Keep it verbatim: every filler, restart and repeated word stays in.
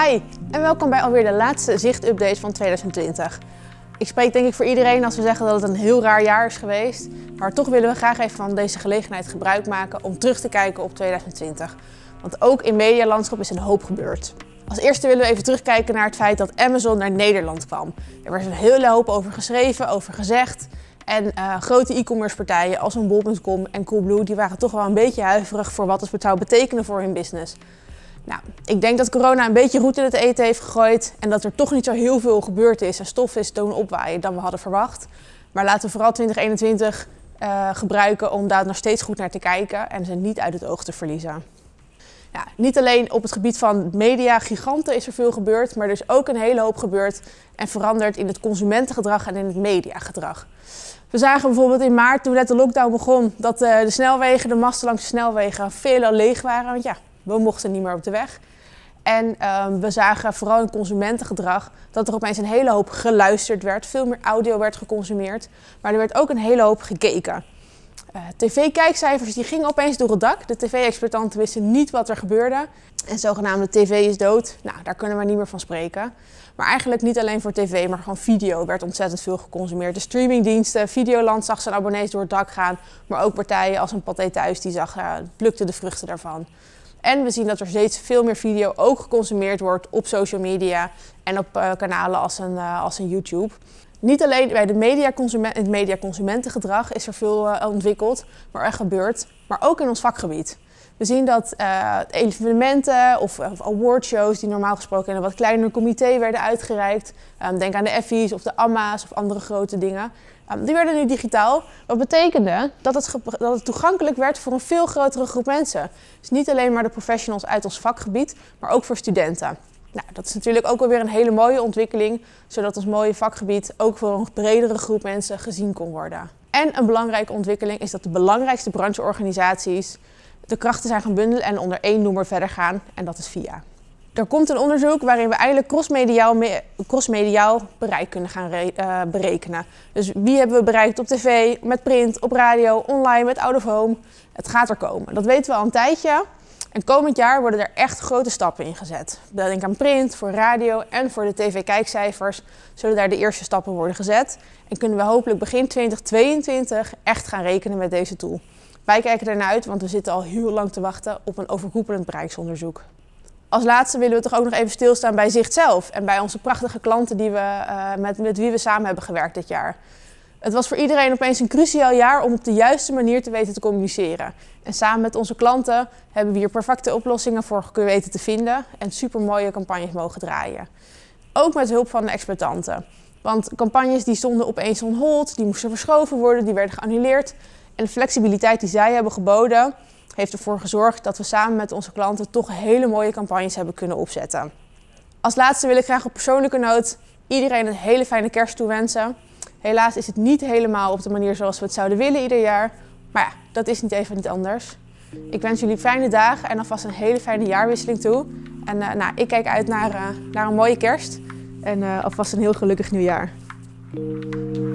Hi en welkom bij alweer de laatste Zicht-update van tweeduizend twintig. Ik spreek denk ik voor iedereen als we zeggen dat het een heel raar jaar is geweest. Maar toch willen we graag even van deze gelegenheid gebruik maken om terug te kijken op tweeduizend twintig. Want ook in medialandschap is een hoop gebeurd. Als eerste willen we even terugkijken naar het feit dat Amazon naar Nederland kwam. Er werd een hele hoop over geschreven, over gezegd. En uh, grote e-commerce partijen als een bol punt com en Coolblue die waren toch wel een beetje huiverig voor wat het zou betekenen voor hun business. Nou, ik denk dat corona een beetje roet in het eten heeft gegooid en dat er toch niet zo heel veel gebeurd is en stof is doen opwaaien dan we hadden verwacht. Maar laten we vooral twintig eenentwintig uh, gebruiken om daar nog steeds goed naar te kijken en ze niet uit het oog te verliezen. Ja, niet alleen op het gebied van media giganten is er veel gebeurd, maar er is ook een hele hoop gebeurd en veranderd in het consumentengedrag en in het mediagedrag. We zagen bijvoorbeeld in maart, toen net de lockdown begon, dat uh, de snelwegen, de masten langs de snelwegen veelal leeg waren. Want ja, we mochten niet meer op de weg. En uh, we zagen vooral in consumentengedrag dat er opeens een hele hoop geluisterd werd. Veel meer audio werd geconsumeerd, maar er werd ook een hele hoop gekeken. Uh, tv-kijkcijfers die gingen opeens door het dak. De tv-exploitanten wisten niet wat er gebeurde. En zogenaamde tv is dood, nou, daar kunnen we niet meer van spreken. Maar eigenlijk niet alleen voor tv, maar gewoon video werd ontzettend veel geconsumeerd. De streamingdiensten, Videoland zag zijn abonnees door het dak gaan. Maar ook partijen als een Pathé Thuis, die zag, uh, plukten de vruchten daarvan. En we zien dat er steeds veel meer video ook geconsumeerd wordt op social media en op uh, kanalen als een, uh, als een YouTube. Niet alleen bij de mediaconsument, het mediaconsumentengedrag is er veel uh, ontwikkeld, maar er gebeurt, maar ook in ons vakgebied. We zien dat uh, evenementen of, of awardshows die normaal gesproken in een wat kleiner comité werden uitgereikt, um, denk aan de Effies of de Amma's of andere grote dingen, um, die werden nu digitaal. Wat betekende dat het, dat het toegankelijk werd voor een veel grotere groep mensen. Dus niet alleen maar de professionals uit ons vakgebied, maar ook voor studenten. Nou, dat is natuurlijk ook alweer een hele mooie ontwikkeling, zodat ons mooie vakgebied ook voor een bredere groep mensen gezien kon worden. En een belangrijke ontwikkeling is dat de belangrijkste brancheorganisaties de krachten zijn gaan bundelen en onder één noemer verder gaan, en dat is V I A. Er komt een onderzoek waarin we eigenlijk crossmediaal, crossmediaal bereik kunnen gaan re, uh, berekenen. Dus wie hebben we bereikt op tv, met print, op radio, online, met out of home. Het gaat er komen. Dat weten we al een tijdje. En komend jaar worden er echt grote stappen in gezet. Denk aan print, voor radio en voor de tv-kijkcijfers zullen daar de eerste stappen worden gezet. En kunnen we hopelijk begin twintig tweeëntwintig echt gaan rekenen met deze tool. Wij kijken ernaar uit, want we zitten al heel lang te wachten op een overkoepelend bereiksonderzoek. Als laatste willen we toch ook nog even stilstaan bij Zicht zelf en bij onze prachtige klanten die we, uh, met, met wie we samen hebben gewerkt dit jaar. Het was voor iedereen opeens een cruciaal jaar om op de juiste manier te weten te communiceren. En samen met onze klanten hebben we hier perfecte oplossingen voor weten te vinden en supermooie campagnes mogen draaien. Ook met hulp van de exploitanten. Want campagnes die stonden opeens on hold, die moesten verschoven worden, die werden geannuleerd. En de flexibiliteit die zij hebben geboden, heeft ervoor gezorgd dat we samen met onze klanten toch hele mooie campagnes hebben kunnen opzetten. Als laatste wil ik graag op persoonlijke noot iedereen een hele fijne kerst toewensen. Helaas is het niet helemaal op de manier zoals we het zouden willen ieder jaar. Maar ja, dat is niet even niet anders. Ik wens jullie fijne dagen en alvast een hele fijne jaarwisseling toe. En uh, nou, ik kijk uit naar, uh, naar een mooie kerst en uh, alvast een heel gelukkig nieuwjaar.